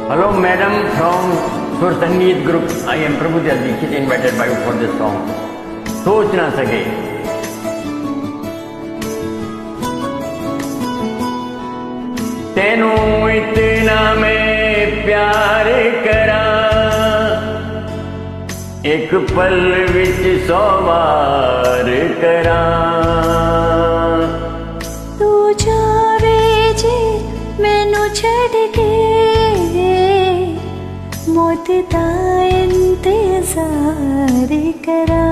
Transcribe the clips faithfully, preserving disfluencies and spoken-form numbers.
Hello, madam, from Sur Sangeet Group. I am Prabhudev Dixit, invited by you for this song. सोच ना सके। तेनू इतना मैं प्यार करा, एक पल विच सौ बार करा। तू जावे जे मैनू छड़ के, मौत दा इंतजार करा।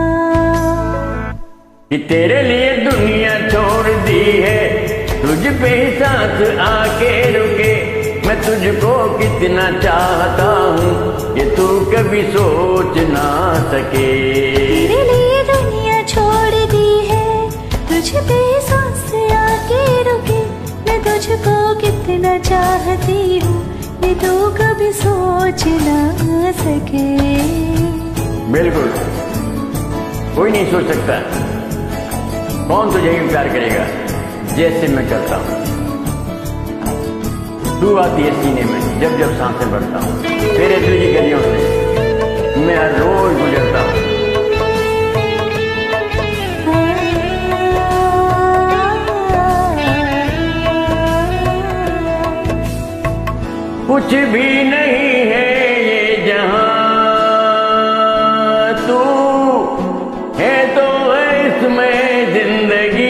कि तेरे लिए दुनिया छोड़ दी है, तुझ पे ही सांस आके रुके। मैं तुझको कितना चाहता हूँ, ये तू कभी सोच ना सके। तेरे लिए दुनिया छोड़ दी है, तुझ पे ही सांस आके रुके। मैं तुझको कितना चाहती हूँ, ये तू कभी सोच ना सके। बिल्कुल, कोई नहीं सोच सकता। कौन तुझे ही प्यार करेगा जैसे मैं करता हूँ। तू आती है सीने में जब जब सांसें भरता हूँ। तेरे दिल की गलियों से मैं हर रोज गुजरता हूँ। कुछ भी नहीं है ये जहां, तू है तो है इसमें जिंदगी।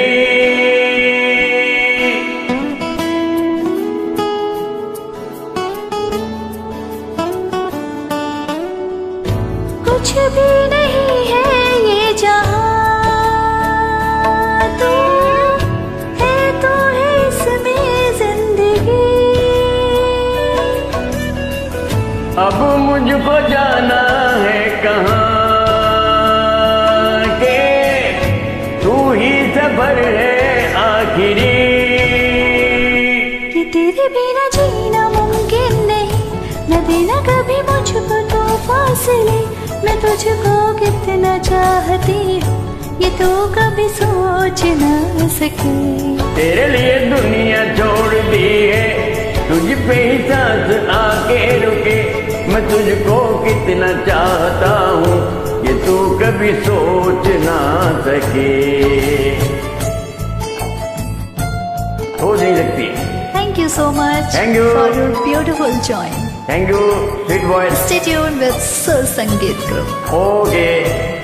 कुछ भी नहीं है ये जहां, तू है तो है इसमें जिंदगी। अब मुझको जाना है कहाँ के, तू ही सफर है आखिरी। कि तेरे बिना जीना मुमकिन नहीं, न देना कभी मुझको तो फासले। मैं तुझको कितना चाहती हूँ, ये तो कभी सोच ना सके। तेरे लिए दुनिया छोड़ दी है, तुझ पे ही सांस आके रुके। मैं तुझको कितना चाहता हूँ, ये तू कभी सोच ना सके। सोच नहीं सकती। Thank you so much Thank you. for your beautiful join. Thank you, sweet voice. Stay tuned with Sur Sangeet Group. Okay.